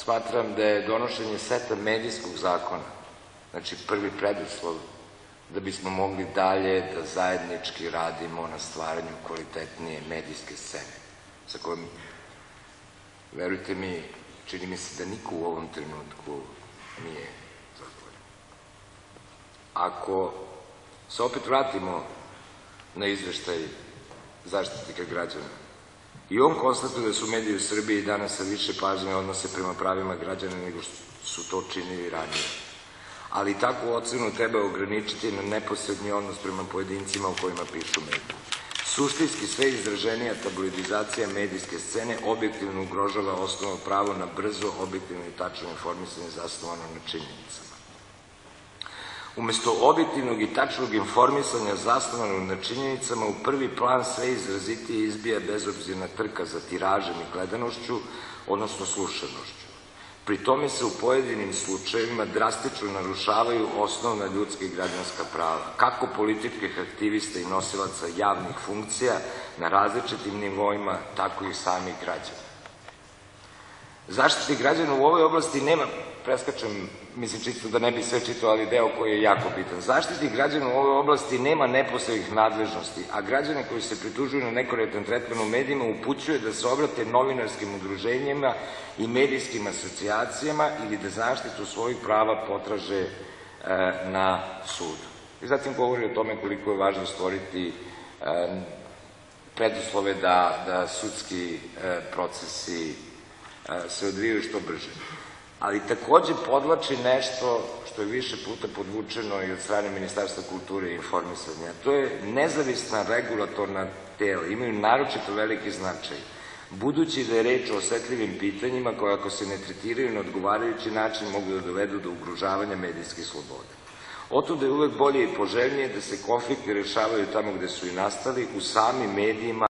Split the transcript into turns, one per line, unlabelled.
smatram da je donošenje seta medijskog zakona, znači prvi preduslov da bismo mogli dalje da zajednički radimo na stvaranju kvalitetnije medijske scene, sa kojom, verujte mi, čini mi se da niko u ovom trenutku nije zadovoljan. Ako se opet vratimo na izveštaj Zaštitnika građana, i on konstatuje da su mediji u Srbiji danas sa više pažnje odnose prema pravima građana nego što su to činili ranije. Ali takvu ocenu treba ograničiti na neposredni odnos prema pojedincima u kojima pišu mediji. Suštinski sve izraženija tabloidizacija medijske scene objektivno ugrožava osnovno pravo na brzo, objektivno i tačno informisanje zasnovano na činjenicama. Umesto objektivnog i tačnog informisanja zasnovanog na činjenicama, u prvi plan sve izrazitije izbija bezobzirna trka za tiražem i gledanošću, odnosno slušanošću. Pri tome se u pojedinim slučajevima drastično narušavaju osnovna ljudska i građanska prava, kako političkih aktivista i nosilaca javnih funkcija na različitim nivoima, tako i samih građana. Zaštitnik građana u ovoj oblasti nema, preskačem, mislim čisto da ne bi sve čitao, ali deo koji je jako bitan. Zaštitnik građana u ovoj oblasti nema neposrednih nadležnosti, a građane koji se pritužuju na nekorektan tretman u medijima upućuje da se obrate novinarskim udruženjima i medijskim asocijacijama ili da zaštitu svojih prava potraže na sudu. I zatim govori o tome koliko je važno stvoriti preduslove da sudski procesi se odvijaju što brže. Ali takođe podvlači nešto što je više puta podvučeno i od strane Ministarstva kulture i informisanja. To je nezavisna regulatorna tela, imaju naročito veliki značaj, budući da je reč o osetljivim pitanjima koje ako se ne tretiraju na odgovarajući način mogu da dovedu do ugrožavanja medijskih sloboda. Otuda je uvek bolje i poželjnije da se konflikti rešavaju tamo gde su i nastali, u samim medijima,